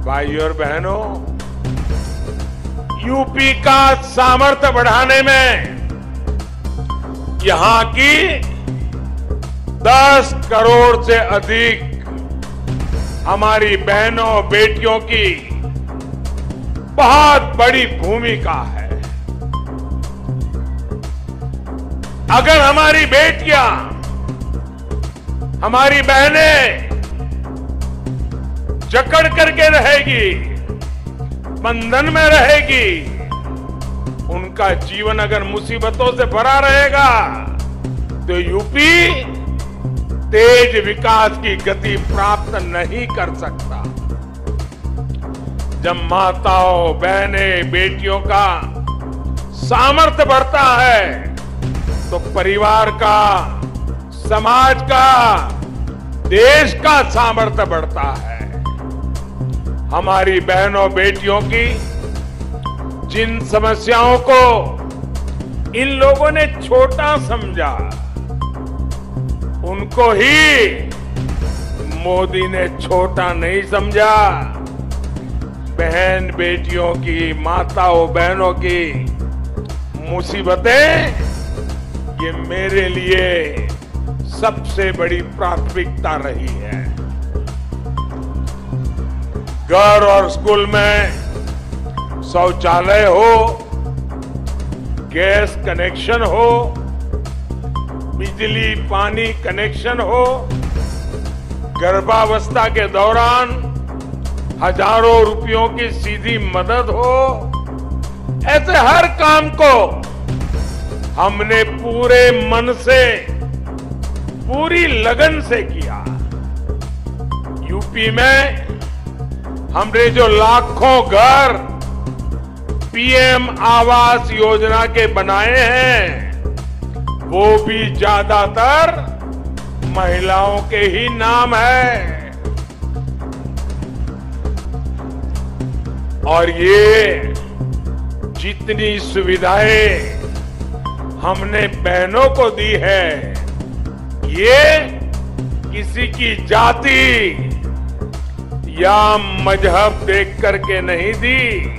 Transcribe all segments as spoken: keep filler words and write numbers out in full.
भाइयों और बहनों, यूपी का सामर्थ्य बढ़ाने में यहां की दस करोड़ से अधिक हमारी बहनों बेटियों की बहुत बड़ी भूमिका है। अगर हमारी बेटियां, हमारी बहनें जकड़ करके रहेगी, बंधन में रहेगी, उनका जीवन अगर मुसीबतों से भरा रहेगा तो यूपी तेज विकास की गति प्राप्त नहीं कर सकता। जब माताओं, बहनें, बेटियों का सामर्थ्य बढ़ता है तो परिवार का, समाज का, देश का सामर्थ्य बढ़ता है। हमारी बहनों बेटियों की जिन समस्याओं को इन लोगों ने छोटा समझा, उनको ही मोदी ने छोटा नहीं समझा। बहन बेटियों की, माताओं बहनों की मुसीबतें ये मेरे लिए सबसे बड़ी प्राथमिकता रही है। घर और स्कूल में शौचालय हो, गैस कनेक्शन हो, बिजली पानी कनेक्शन हो, गर्भावस्था के दौरान हजारों रुपयों की सीधी मदद हो, ऐसे हर काम को हमने पूरे मन से, पूरी लगन से किया। यूपी में हमने जो लाखों घर पीएम आवास योजना के बनाए हैं, वो भी ज्यादातर महिलाओं के ही नाम है। और ये जितनी सुविधाएं हमने बहनों को दी है, ये किसी की जाति या मजहब देख करके नहीं दी।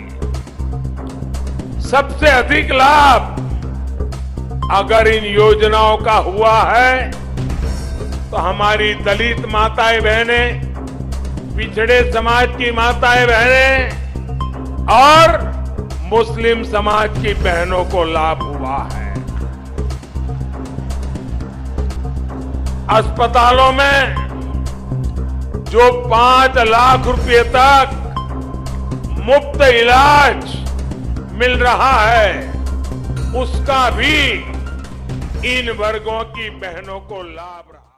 सबसे अधिक लाभ अगर इन योजनाओं का हुआ है तो हमारी दलित माताएं बहनें, पिछड़े समाज की माताएं बहनें और मुस्लिम समाज की बहनों को लाभ हुआ है। अस्पतालों में जो पांच लाख रुपए तक मुफ्त इलाज मिल रहा है, उसका भी इन वर्गों की बहनों को लाभ रहा।